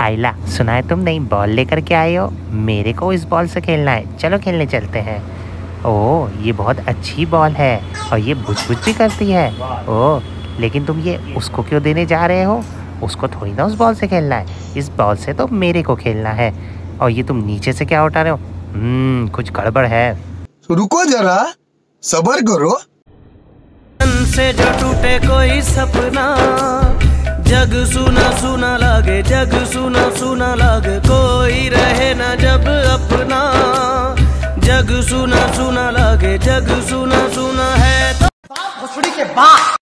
आइला, सुना है तुम नई बॉल लेकर के आए हो? मेरे को इस बॉल से खेलना है, चलो खेलने चलते हैं। ओह, ये बहुत अच्छी बॉल है और ये बुझ-बुझ भी करती है। ओह, लेकिन तुम ये उसको क्यों देने जा रहे हो? उसको थोड़ी ना उस बॉल से खेलना है, इस बॉल से तो मेरे को खेलना है। और ये तुम नीचे से क्या उठा रहे हो? कुछ गड़बड़ है। रुको जरा, सब्र करो। से जो टूटे कोई सपना, जग सुना सुना लागे, जग सुना सुना लागे, कोई रहे ना जब अपना, जग सुना सुना लागे, जग सुना सुना है तो